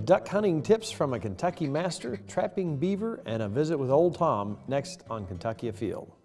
duck hunting tips from a Kentucky master, trapping beaver, and a visit with Old Tom next on Kentucky Afield.